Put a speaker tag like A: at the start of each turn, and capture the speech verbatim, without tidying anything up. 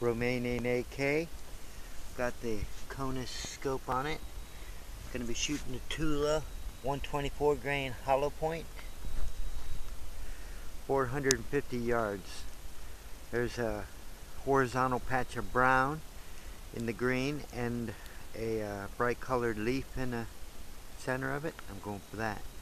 A: Romanian A K. Got the Conus scope on it. Going to be shooting the Tula one twenty-four grain hollow point. four hundred fifty yards. There's a horizontal patch of brown in the green and a uh, bright colored leaf in the center of it. I'm going for that.